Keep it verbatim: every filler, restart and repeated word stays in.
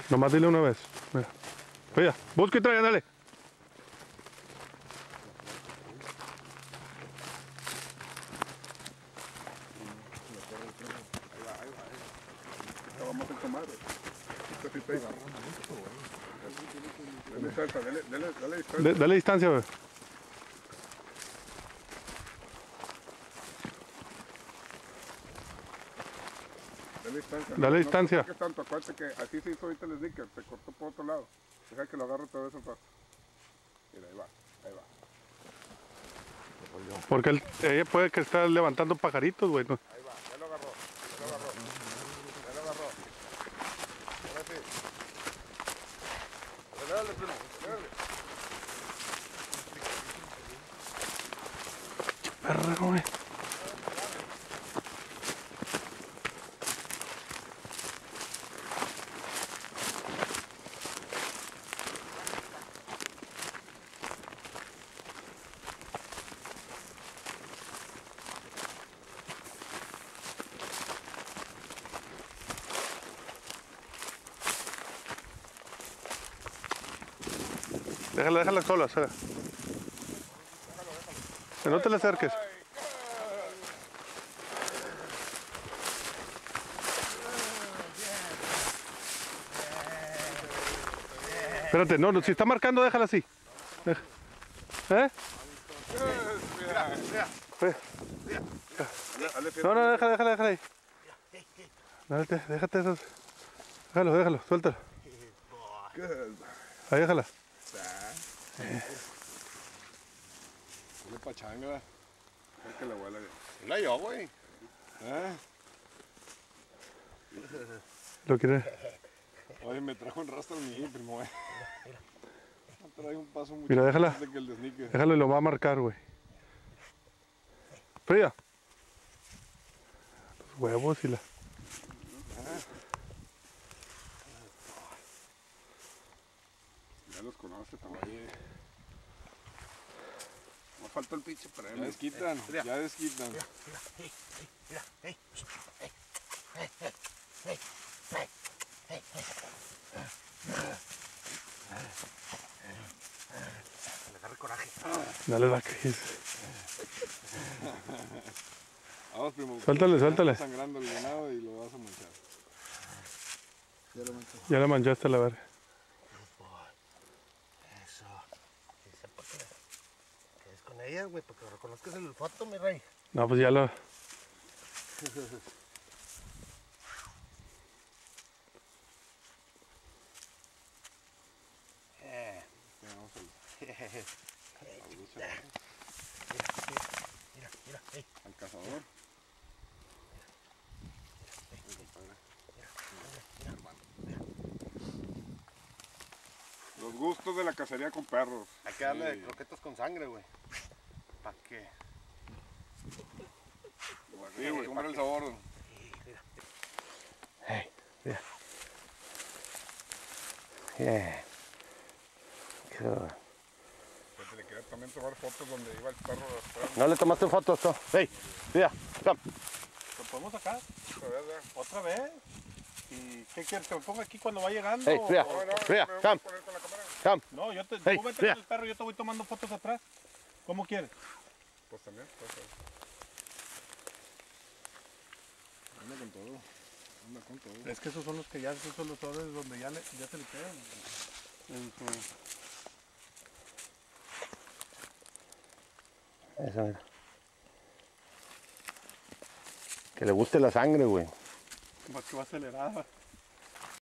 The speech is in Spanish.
Nomás dile una vez. Mira. Oye, busca y trae, dale. Vamos a tomar. Dale, dale, dale distancia. Dale distancia, güey. Dale distancia. Dale no, distancia. No te tanto, acuérdate que así se hizo ahorita el sneaker, se cortó por otro lado. Deja que lo agarre otra vez el paso. Mira, ahí va, ahí va. Porque él, ella puede que esté levantando pajaritos, güey. ¿No? Ahí va, ya lo agarró, ya lo agarró. Ya lo agarró. Ahora sí. Dale, primo, dale. Perra, güey. Déjala, déjala sola, o sea. Que no te le acerques. Espérate, no, no, si está marcando, déjala así. Deja. ¿Eh? No, no, déjala, déjala, déjala ahí. Déjate, déjate esos. Déjalo, déjalo, suéltalo. Ahí déjala. Dale pachanga. Es que la abuela ya. La yo, güey. ¿Eh? ¿Lo quiere? Oye, me trajo un rastro mi primo, güey. Me trae un paso mucho Mira, déjala. más de que el de sneaker. Déjalo y lo va a marcar, güey. Fría. Los huevos y la... Ya los conoce también. No falta el pinche premio. Ya desquitan, ya desquitan. Mira, mira, hey, hey, mira, hey, hey, hey, hey, hey, hey, hey, hey. Le agarre coraje. Dale la que Vamos, primo. Suéltale, suéltale. Está sangrando el ganado y lo vas a manchar. Ya lo manchó. Ya le manchaste la verga. Eso. Dice, ¿por qué? Que es con ella, güey, porque reconozcas el olfato, mi rey. No, pues ya lo... Eh. Vamos al, Mira, mira, mira, hey. al cazador. Los gustos de la cacería con perros. Hay que darle Sí. croquetas con sangre, güey. ¿Para qué? Sí, güey, ¿cómo era el sabor? Hey, mira. Yeah. Qué... Pues le quería también tomar fotos donde iba el perro atrás. ¿No le tomaste fotos esto? Hey, mira, come. ¿Lo podemos sacar? Otra vez, ¿verdad? ¿Otra vez? ¿Y qué quieres? ¿Que me ponga aquí cuando va llegando? Hey, mira. o- No, no, Mira, me voy a come. poner con la cámara. Come. No, yo te... Hey, tú vete mira. con el perro, yo te voy tomando fotos atrás. ¿Cómo quieres? Pues también, pues ahí. Anda con todo. Anda con todo. Es que esos son los que ya, esos son los sobres donde ya, le, ya se le pegan. En su- Eso, mira. Que le guste la sangre, güey. Más que va acelerada.